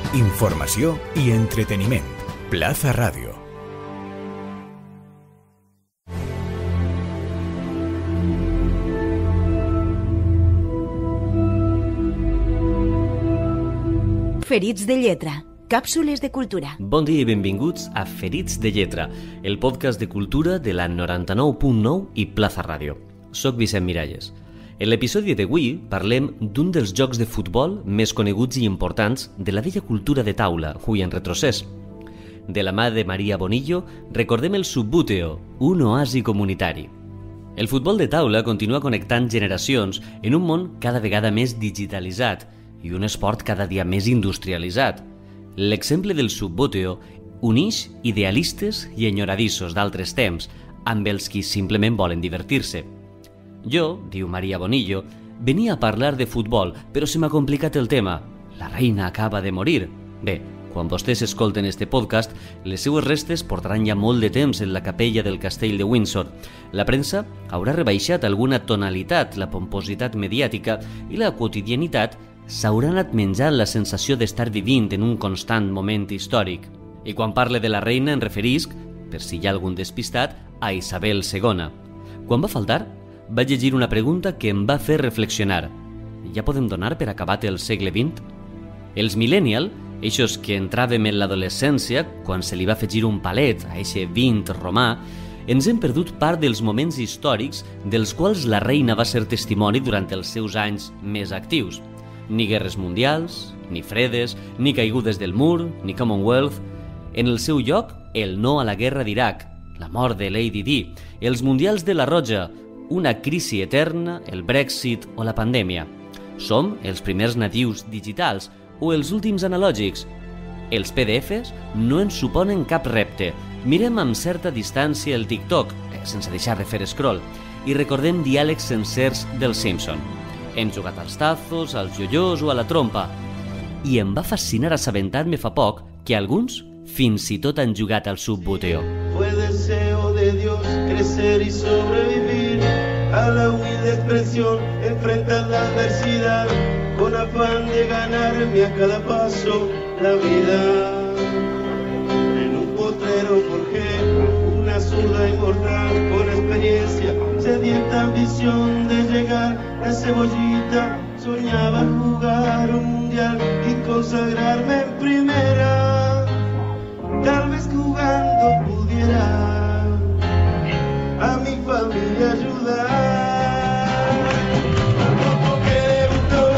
informació i entreteniment. Plaza Ràdio. Ferits de lletra. Càpsules de cultura. Bon dia i benvinguts a Ferits de lletra, el podcast de cultura de la 99.9 i Plaza Ràdio. Soc Vicent Miralles. En l'episodi d'avui parlem d'un dels jocs de futbol més coneguts i importants de la vella cultura de taula, avui en retrocés. De la mà de Maria Bonillo recordem el Subbuteo, un oasi comunitari. El futbol de taula continua connectant generacions en un món cada vegada més digitalitzat i un esport cada dia més industrialitzat. L'exemple del Subbuteo uneix idealistes i enyoradissos d'altres temps amb els qui simplement volen divertir-se. Jo, diu Maria Bonillo, venia a parlar de futbol, però se m'ha complicat el tema. La reina acaba de morir. Bé, quan vostès escolten este podcast, les seues restes portaran ja molt de temps en la capella del castell de Windsor. La premsa haurà rebaixat alguna tonalitat la pompositat mediàtica i la quotidianitat s'haurà anat menjant la sensació d'estar vivint en un constant moment històric. I quan parle de la reina em referisc, per si hi ha algun despistat, a Isabel II. Quan va faltar, vaig llegir una pregunta que em va fer reflexionar. Ja podem donar per acabat el segle XX? Els millennial, eixos que entràvem en l'adolescència quan se li va afegir un palet a eixe 20 romà, ens hem perdut part dels moments històrics dels quals la reina va ser testimoni durant els seus anys més actius. Ni guerres mundials, ni fredes, ni caigudes del mur, ni Commonwealth. En el seu lloc, el no a la guerra d'Iraq, la mort de Lady Di, els mundials de la Roja, una crisi eterna, el Brexit o la pandèmia. Som els primers natius digitals o els últims analògics. Els PDFs no ens suponen cap repte. Mirem amb certa distància el TikTok, sense deixar de fer scroll, i recordem diàlegs sencers del Simpson. Hem jugat als tazos, als yoyos o a la trompa. I em va fascinar assabentar-me fa poc que alguns fins i tot han jugat al Subbuteo. Fue deseo de Dios crecer y sobrevivir a la humilde expresión, enfrentar la adversidad con afán de ganarme a cada paso la vida. En un potrero forjé una zurda inmortal con experiencia, sedienta ambición de llegar a cebollita. Soñaba jugar un mundial y consagrarme en primera. Tal vez jugando pudiera a mi familia ayudar. Como que debutó,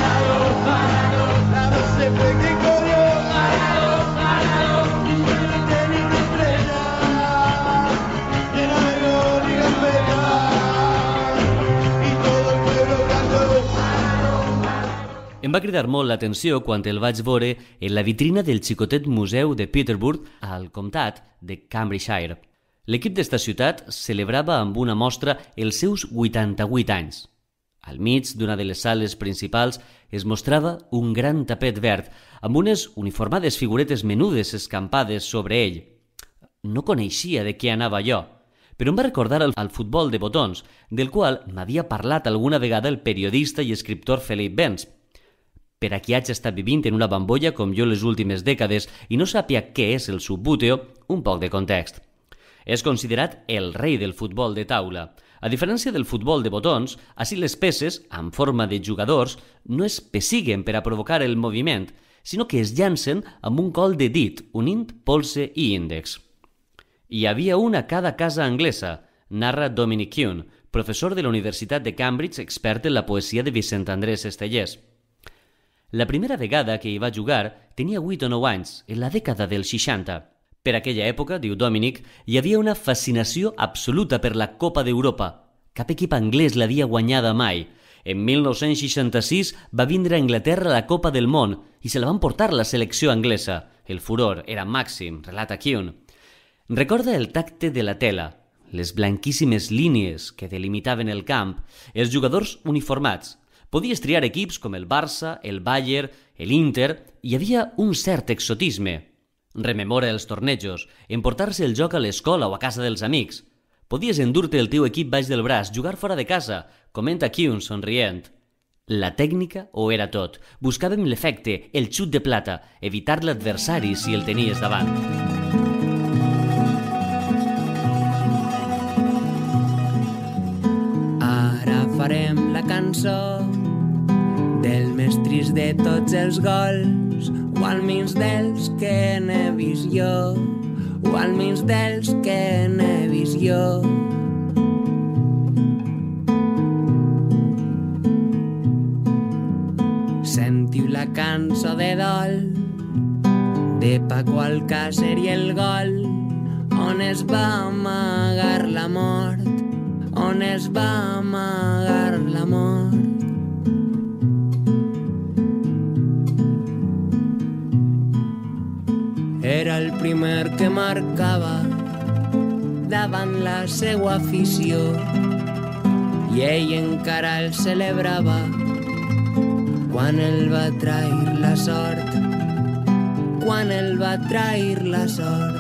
a no se fue que corrió, tenía una estrella, llena de gol y gambeta, y todo el pueblo cantó. Em va cridar molt l'atenció quan el vaig veure en la vitrina del xicotet museu de Peterborough al comtat de Cambridgeshire. L'equip d'esta ciutat celebrava amb una mostra els seus 88 anys. Al mig d'una de les sales principals es mostrava un gran tapet verd amb unes uniformades figuretes menudes escampades sobre ell. No coneixia de què anava allò, però em va recordar al futbol de botons, del qual m'havia parlat alguna vegada el periodista i escriptor Philip Benz. Per a qui hagi estat vivint en una bambolla com jo les últimes dècades i no sàpia què és el Subbuteo, un poc de context. És considerat el rei del futbol de taula. A diferència del futbol de botons, així les peces, en forma de jugadors, no es pessiguen per a provocar el moviment, sinó que es llancen amb un col de dit, unint polze i índex. Hi havia una a cada casa anglesa, narra Dominic Kuhn, professor de la Universitat de Cambridge, expert en la poesia de Vicent Andrés Estellés. La primera vegada que hi va jugar tenia 8 o 9 anys, en la dècada dels 60. Per aquella època, diu Dominic, hi havia una fascinació absoluta per la Copa d'Europa. Cap equip anglès l'havia guanyada mai. En 1966 va vindre a Anglaterra la Copa del Món i se la van portar la selecció anglesa. El furor era màxim, relata Kuhn. Recorda el tacte de la tela, les blanquíssimes línies que delimitaven el camp, els jugadors uniformats. Podies triar equips com el Barça, el Bayern, l'Inter, i hi havia un cert exotisme. Rememora els tornejos, emportar-se el joc a l'escola o a casa dels amics. Podies endur-te el teu equip baix del braç, jugar fora de casa, comenta Kuhn somrient. La tècnica ho era tot. Buscàvem l'efecte, el xut de plata, evitar l'adversari si el tenies davant. Ara farem la cançó del més trist de tots els gols, o almenys dels que n'he vist jo, o almenys dels que n'he vist jo. Sentiu la cançó de dol de Paco Alcácer i el gol, on es va amagar la mort, on es va amagar la mort. Era el primer que marcava davant la seua afició i ell encara el celebrava quan el va trair la sort, quan el va trair la sort.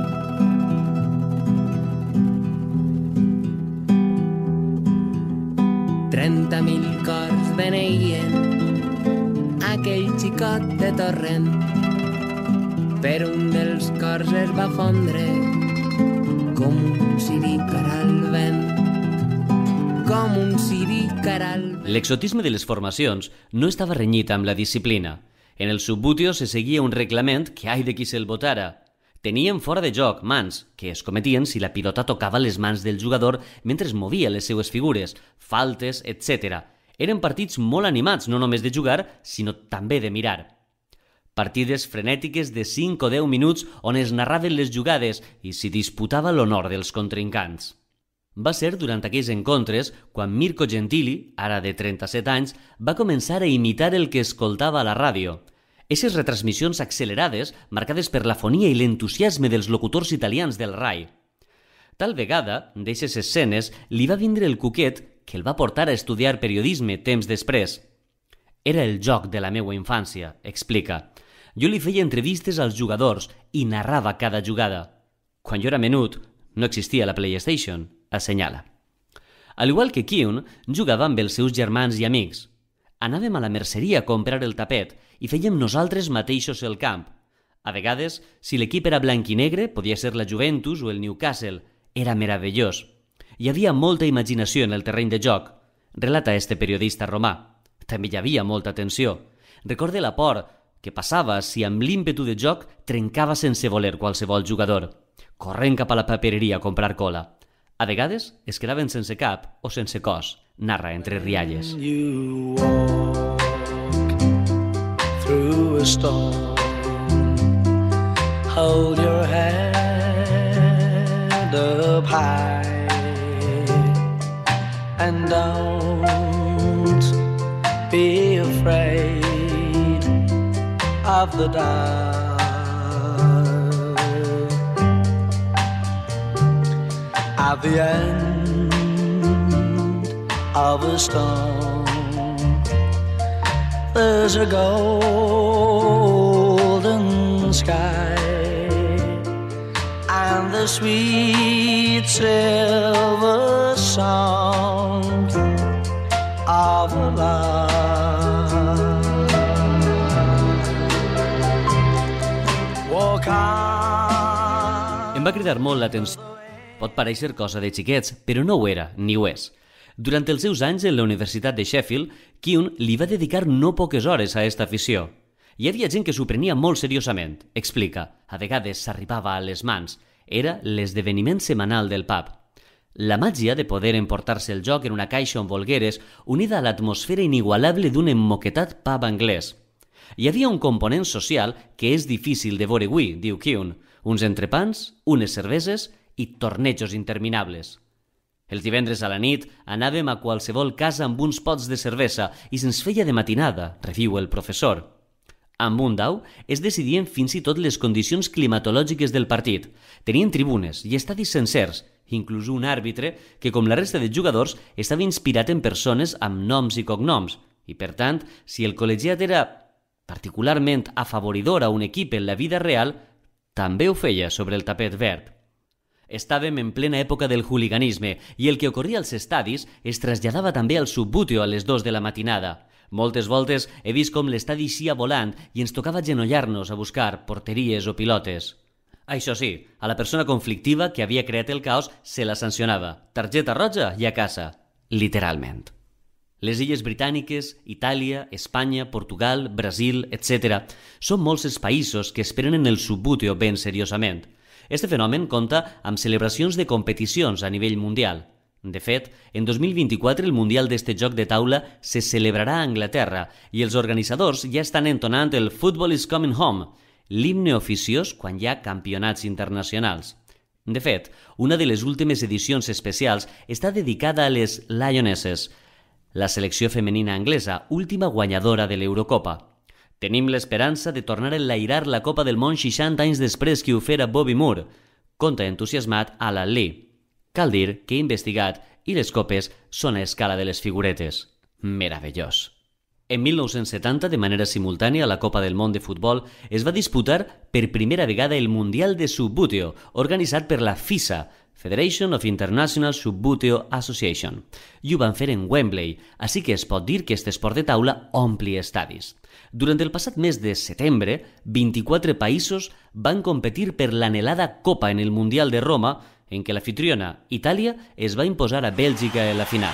$30.000 cors beneïen aquell xicot de Torrent, però un dels cors es va fondre com un ciri cara al vent, com un ciri cara al vent. L'exotisme de les formacions no estava renyit amb la disciplina. En el subbuteo se seguia un reglament que ai de qui se'l votara. Tenien fora de joc mans, que es cometien si la pilota tocava les mans del jugador mentre es movia les seues figures, faltes, etc. Eren partits molt animats, no només de jugar, sinó també de mirar. Partides frenètiques de 5 o 10 minuts on es narraven les jugades i s'hi disputava l'honor dels contrincants. Va ser durant aquells encontres quan Mirko Gentili, ara de 37 anys, va començar a imitar el que escoltava a la ràdio. Esses retransmissions accelerades, marcades per la fonia i l'entusiasme dels locutors italians del RAI. Tal vegada, d'eixes escenes, li va vindre el cuquet que el va portar a estudiar periodisme temps després. Era el joc de la meua infància, explica. Jo li feia entrevistes als jugadors i narrava cada jugada. Quan jo era menut, no existia la PlayStation, assenyala. Al igual que Keown, jugava amb els seus germans i amics. Anàvem a la merceria a comprar el tapet i fèiem nosaltres mateixos el camp. A vegades, si l'equip era blanc i negre, podia ser la Juventus o el Newcastle. Era meravellós. Hi havia molta imaginació en el terreny de joc, relata este periodista romà. També hi havia molta tensió. Recorde la por que passava si amb l'ímpetu de joc trencava sense voler qualsevol jugador, corrent cap a la papereria a comprar cola. A vegades es quedaven sense cap o sense cos, narra entre rialles. You walk through a storm, hold your head up high and don't be afraid of the dark. At the end of a storm, there's a golden sky and the sweet silver song of love. Walk on. Em va cridar molt l'atenció. Pot parèixer cosa de xiquets, però no ho era, ni ho és. Durant els seus anys en la Universitat de Sheffield, Keown li va dedicar no poques hores a aquesta afició. Hi havia gent que s'ho prenia molt seriosament, explica. A vegades s'arribava a les mans. Era l'esdeveniment setmanal del pub. La màgia de poder emportar-se el joc en una caixa amb volgueres, unida a l'atmosfera inigualable d'un emmoquetat pub anglès. Hi havia un component social que és difícil de veure avui, diu Keown. Uns entrepans, unes cerveses i tornejos interminables. Els divendres a la nit anàvem a qualsevol casa amb uns pots de cervesa i se'ns feia de matinada, reviu el professor. Amb un dau es decidien fins i tot les condicions climatològiques del partit. Tenien tribunes i estadis sencers, inclús un àrbitre que, com la resta de jugadors, estava inspirat en persones amb noms i cognoms, i per tant, si el col·legiat era particularment afavoridor a un equip en la vida real, també ho feia sobre el tapet verd. Estàvem en plena època del hooliganisme i el que ocorria als estadis es traslladava també al subbuteo a les 2 de la matinada. Moltes voltes he vist com l'estadi eixia volant i ens tocava agenollar-nos a buscar porteries o pilotes. Això sí, a la persona conflictiva que havia creat el caos se la sancionava. Targeta roja i a casa. Literalment. Les illes britàniques, Itàlia, Espanya, Portugal, Brasil, etc. són molts els països que es prenen el subbuteo ben seriosament. Este fenomen compta amb celebracions de competicions a nivell mundial. De fet, en 2024 el Mundial d'este joc de taula se celebrarà a Anglaterra i els organitzadors ja estan entonant el Football is coming home, l'himne oficiós quan hi ha campionats internacionals. De fet, una de les últimes edicions especials està dedicada a les Lionesses, la selecció femenina anglesa, última guanyadora de l'Eurocopa. Tenim l'esperança de tornar a enlairar la Copa del Món 60 anys després que ho fera Bobby Moore, conta entusiasmat Alan Lee. Cal dir que he investigat i les copes són a escala de les figuretes. Meravellós. En 1970, de manera simultània a la Copa del Món de Futbol, es va disputar per primera vegada el Mundial de Subbuteo, organitzat per la FISA, Federation of International Subbuteo Association, i ho van fer en Wembley, així que es pot dir que este esport de taula ompli estadis. Durant el passat mes de setembre, 24 països van competir per l'anhelada Copa en el Mundial de Roma, en què l'anfitriona, Itàlia, es va imposar a Bèlgica en la final.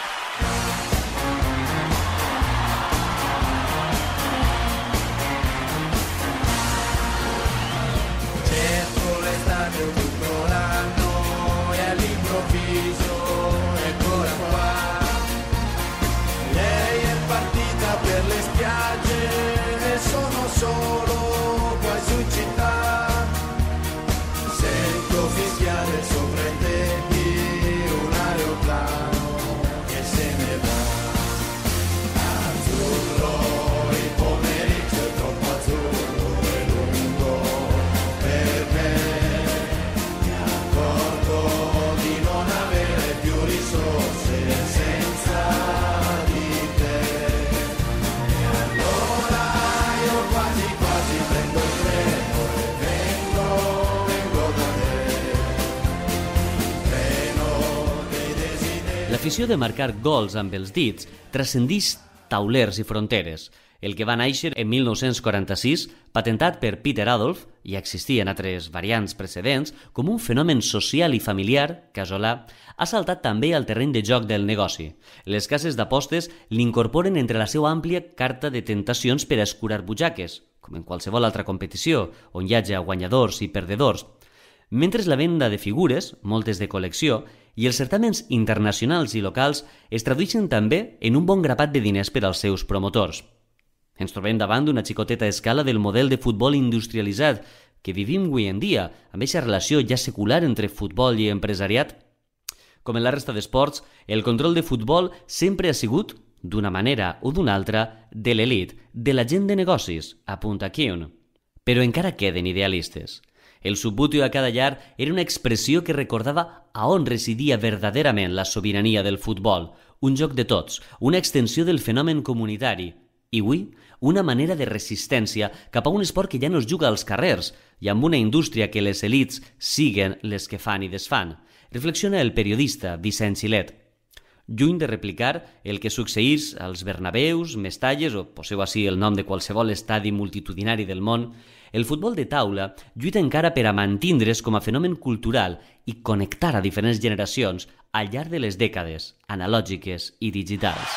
L'afició de marcar gols amb els dits transcendeix taulers i fronteres. El que va néixer en 1946, patentat per Peter Adolf, i existien altres variants precedents, com un fenomen social i familiar, casolà, ha saltat també al terreny de joc del negoci. Les cases d'apostes l'incorporen entre la seva àmplia carta de tentacions per a escurar butxaques, com en qualsevol altra competició, on hi hagi guanyadors i perdedors. Mentre la venda de figures, moltes de col·lecció, i els certàmens internacionals i locals es tradueixen també en un bon grapat de diners per als seus promotors. Ens trobem davant d'una xicoteta escala del model de futbol industrialitzat que vivim avui en dia, amb aquesta relació ja secular entre futbol i empresariat. Com en la resta d'esports, el control de futbol sempre ha sigut, d'una manera o d'una altra, de l'elit, de la gent de negocis, apunta Keown. Però encara queden idealistes. El subbuteo a cada llar era una expressió que recordava a on residia verdaderament la sobirania del futbol, un joc de tots, una extensió del fenomen comunitari, i avui una manera de resistència cap a un esport que ja no es juga als carrers i amb una indústria que les elits siguen les que fan i desfan, reflexiona el periodista Vicent Xilet. Lluny de replicar el que succeís als Bernabeus, Mestalles o poseu així el nom de qualsevol estadi multitudinari del món, el futbol de taula lluita encara per a mantindre's com a fenomen cultural i connectar a diferents generacions al llarg de les dècades analògiques i digitals.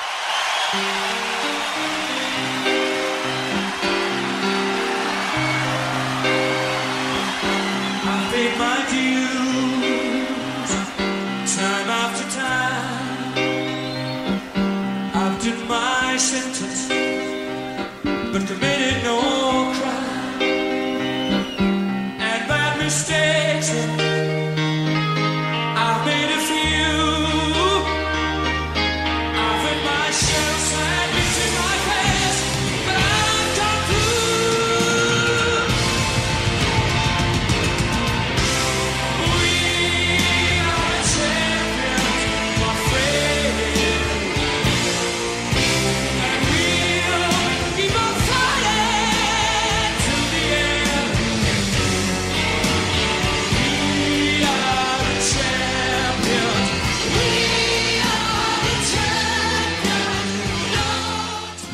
But committed no crime, and bad mistakes I've made a few. I've hit myself sandwiched in my past, but I've come through. We are champions, my friend, and we'll keep on fighting.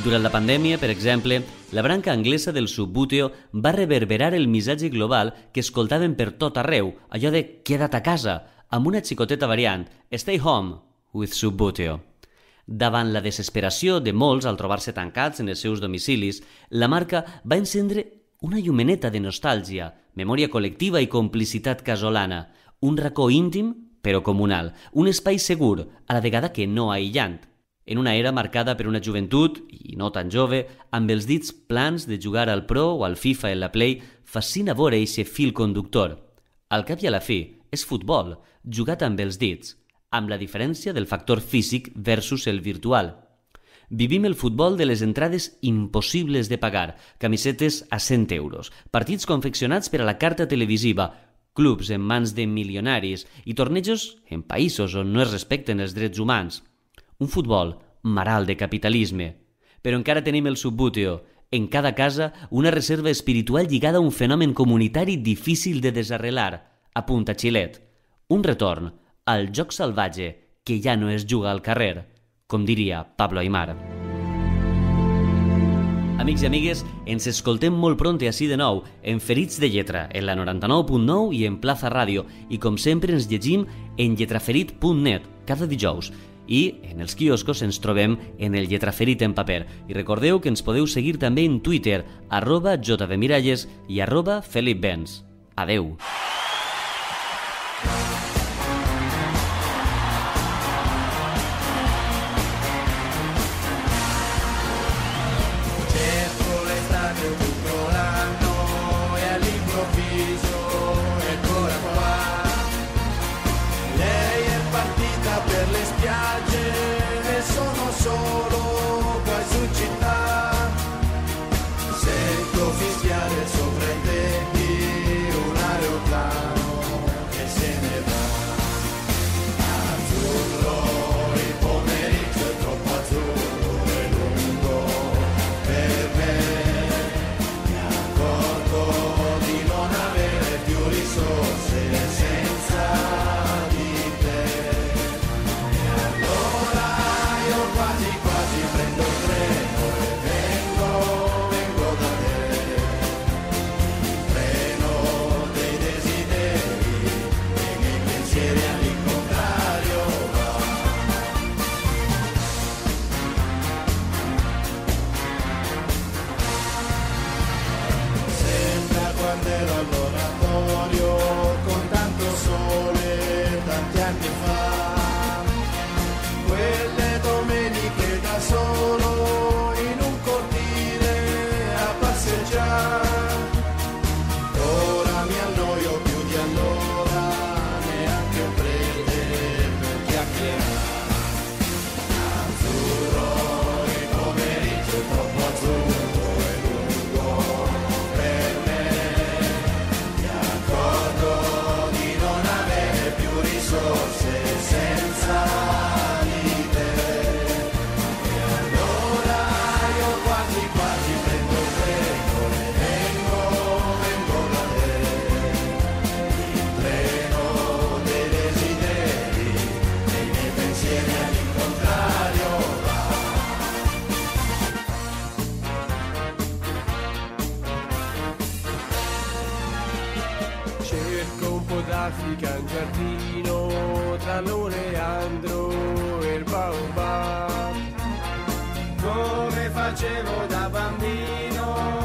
Durant la pandèmia, per exemple, la branca anglesa del Subbuteo va reverberar el missatge global que escoltaven per tot arreu, allò de «queda't a casa», amb una xicoteta variant «stay home with Subbuteo». Davant la desesperació de molts al trobar-se tancats en els seus domicilis, la marca va encendre una llumeneta de nostàlgia, memòria col·lectiva i complicitat casolana, un racó íntim però comunal, un espai segur, a la vegada que no aïllant. En una era marcada per una joventut, i no tan jove, amb els dits plans de jugar al Pro o al FIFA en la Play, fascina veure eixe fil conductor. Al cap i a la fi, és futbol, jugat amb els dits, amb la diferència del factor físic versus el virtual. Vivim el futbol de les entrades impossibles de pagar, camisetes a 100 euros, partits confeccionats per a la carta televisiva, clubs en mans de milionaris i tornejos en països on no es respecten els drets humans. Un futbol maral de capitalisme. Però encara tenim el Subbuteo, en cada casa una reserva espiritual lligada a un fenomen comunitari difícil de desarrelar, apunta Xilet. Un retorn al joc salvatge que ja no es juga al carrer, com diria Pablo Aimar. Amics i amigues, ens escoltem molt pront i així de nou en Ferits de Lletra, en la 99.9 i en Plaza Ràdio, i com sempre ens llegim en lletraferit.net cada dijous. I en els quioscos ens trobem en el Lletraferit en paper. I recordeu que ens podeu seguir també en Twitter, @jvmiralles i @felipbenz. Adeu. Cerco l'estate tutto l'anno e all'improvviso eccola qua. Lei è partita per le spiagge e sono solo qua su città. Sento fischiare sopra i tetti un aeroplano che se ne va. Azzurro, il pomeriggio è troppo azzurro e lungo per me. Mi accorgo di non avere più risorse senza di te. E allora io quasi quasi prendo il treno e vengo da te. Il treno dei desideri e nei pensieri all'incontrario va. Sembra quando ero all'oratorio con tanto sole tanti anni fa. Quelle domeniche da solo in un cortile a passeggiare. Ora mi annoio più di allora, neanche un prete per chiacchierare. Azzurro, il pomeriggio è troppo azzurro e lungo per me. Mi accorgo di non avere più risorse senza di te. E allora io quasi quasi prendo il treno e vengo da te. Il treno dei desideri e i miei pensieri all'incontrario va. Cerco un po' d'Africa in giardino tra l'oleandro e il baobab, come facevo da bambino